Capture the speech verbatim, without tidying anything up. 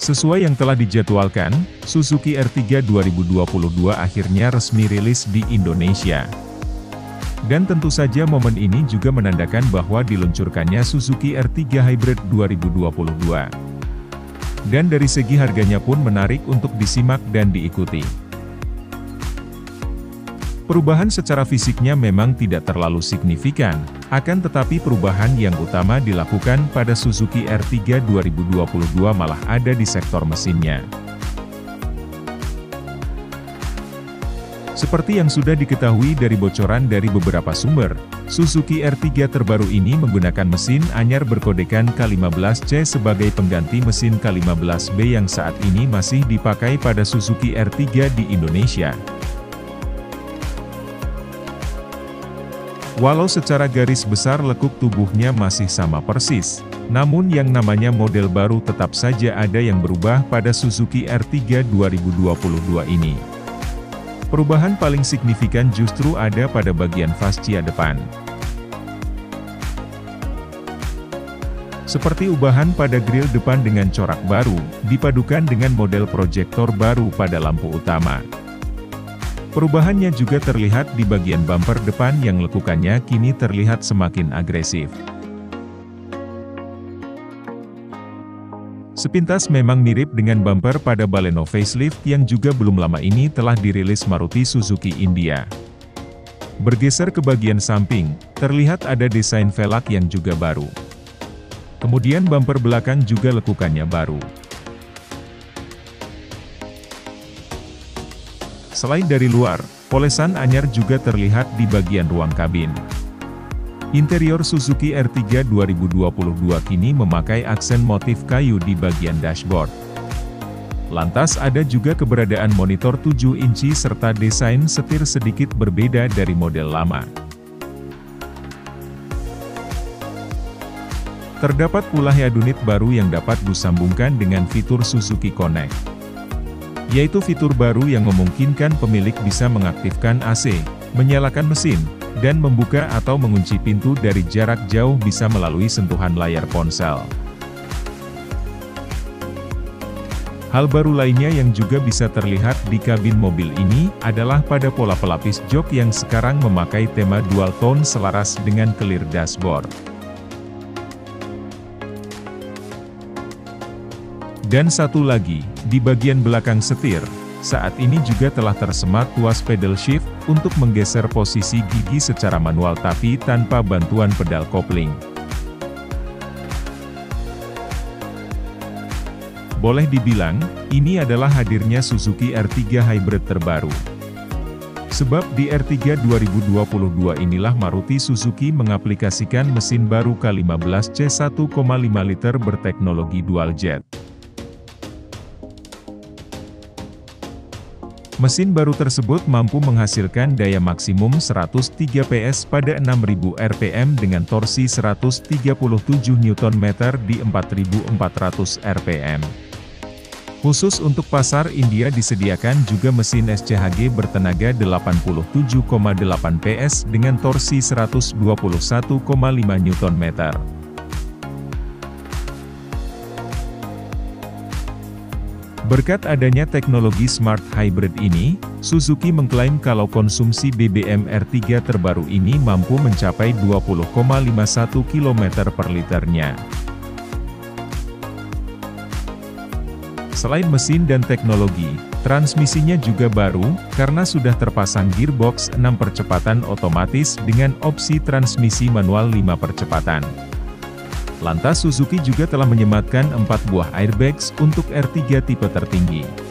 Sesuai yang telah dijadwalkan, Suzuki R tiga dua ribu dua puluh dua akhirnya resmi rilis di Indonesia. Dan tentu saja momen ini juga menandakan bahwa diluncurkannya Suzuki R tiga Hybrid dua ribu dua puluh dua. Dan dari segi harganya pun menarik untuk disimak dan diikuti. Perubahan secara fisiknya memang tidak terlalu signifikan, akan tetapi perubahan yang utama dilakukan pada Suzuki R tiga dua ribu dua puluh dua malah ada di sektor mesinnya. Seperti yang sudah diketahui dari bocoran dari beberapa sumber, Suzuki R tiga terbaru ini menggunakan mesin anyar berkodekan K lima belas C sebagai pengganti mesin K lima belas B yang saat ini masih dipakai pada Suzuki R tiga di Indonesia. Walau secara garis besar lekuk tubuhnya masih sama persis, namun yang namanya model baru tetap saja ada yang berubah pada Suzuki R tiga dua ribu dua puluh dua ini. Perubahan paling signifikan justru ada pada bagian fascia depan. Seperti ubahan pada grill depan dengan corak baru, dipadukan dengan model proyektor baru pada lampu utama. Perubahannya juga terlihat di bagian bumper depan yang lekukannya kini terlihat semakin agresif. Sepintas memang mirip dengan bumper pada Baleno facelift yang juga belum lama ini telah dirilis Maruti Suzuki India. Bergeser ke bagian samping, terlihat ada desain velg yang juga baru. Kemudian bumper belakang juga lekukannya baru. Selain dari luar, polesan anyar juga terlihat di bagian ruang kabin. Interior Suzuki R tiga dua ribu dua puluh dua kini memakai aksen motif kayu di bagian dashboard. Lantas ada juga keberadaan monitor tujuh inci serta desain setir sedikit berbeda dari model lama. Terdapat pula head unit baru yang dapat disambungkan dengan fitur Suzuki Connect, yaitu fitur baru yang memungkinkan pemilik bisa mengaktifkan A C, menyalakan mesin, dan membuka atau mengunci pintu dari jarak jauh bisa melalui sentuhan layar ponsel. Hal baru lainnya yang juga bisa terlihat di kabin mobil ini, adalah pada pola pelapis jok yang sekarang memakai tema dual tone selaras dengan clear dashboard. Dan satu lagi, di bagian belakang setir, saat ini juga telah tersemat tuas pedal shift, untuk menggeser posisi gigi secara manual tapi tanpa bantuan pedal kopling. Boleh dibilang, ini adalah hadirnya Suzuki R tiga Hybrid terbaru. Sebab di R tiga dua ribu dua puluh dua inilah Maruti Suzuki mengaplikasikan mesin baru K lima belas C satu koma lima liter berteknologi dual jet. Mesin baru tersebut mampu menghasilkan daya maksimum seratus tiga P S pada enam ribu R P M dengan torsi seratus tiga puluh tujuh Newton meter di empat ribu empat ratus R P M. Khusus untuk pasar India disediakan juga mesin S C H G bertenaga delapan puluh tujuh koma delapan P S dengan torsi seratus dua puluh satu koma lima Newton meter. Berkat adanya teknologi Smart Hybrid ini, Suzuki mengklaim kalau konsumsi B B M R tiga terbaru ini mampu mencapai dua puluh koma lima satu kilometer per liternya. Selain mesin dan teknologi, transmisinya juga baru, karena sudah terpasang gearbox enam percepatan otomatis dengan opsi transmisi manual lima percepatan. Lantas Suzuki juga telah menyematkan empat buah airbags untuk R tiga tipe tertinggi.